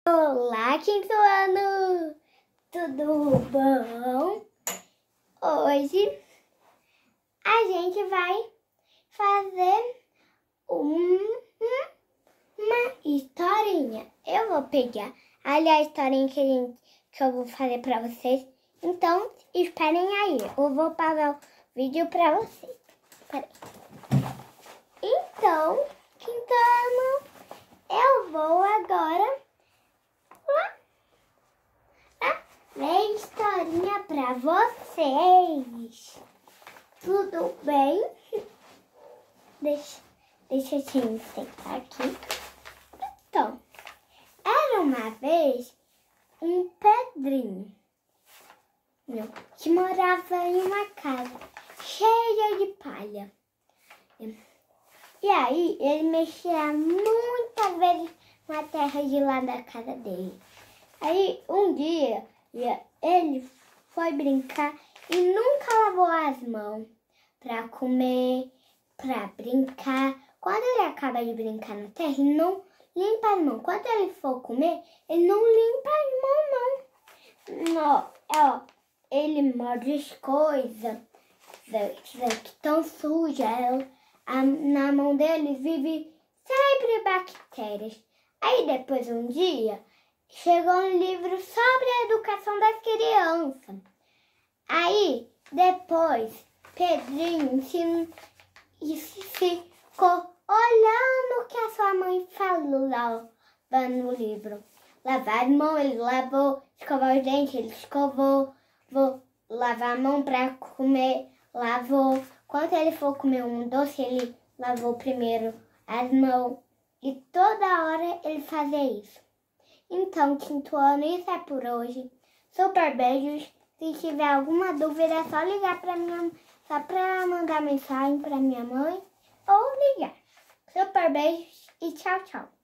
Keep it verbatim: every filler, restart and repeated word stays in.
Olá, quinto ano! Tudo bom? Hoje a gente vai fazer um, uma historinha. Eu vou pegar ali a historinha que, a gente, que eu vou fazer pra vocês. Então, esperem aí. Eu vou parar o vídeo pra vocês. Peraí. Então, quinto ano, eu vou agora ler historinha pra vocês. Tudo bem? Deixa, deixa eu te sentar aqui. Então, era uma vez um Pedrinho que morava em uma casa cheia de palha. E aí, ele mexia muitas vezes na terra de lá da casa dele. Aí, um dia, ele foi brincar e nunca lavou as mãos para comer, para brincar. Quando ele acaba de brincar na terra, ele não limpa as mãos. Quando ele for comer, ele não limpa as mãos, não. Não, ó, ele morde as coisas que estão sujas. Na mão dele vive sempre bactérias. Aí depois, um dia, chegou um livro sobre a educação das crianças. Aí, depois, Pedrinho se, se ficou olhando o que a sua mãe falou lá no livro. Lavar a mão, ele lavou, escovar os dentes, ele escovou, vou lavar a mão para comer, lavou. Quando ele for comer um doce, ele lavou primeiro as mãos. E toda hora ele fazia isso. Então, quinto ano, isso é por hoje. Super beijos. Se tiver alguma dúvida, é só ligar para minha, só para mandar mensagem para minha mãe ou ligar. Super beijos e tchau, tchau.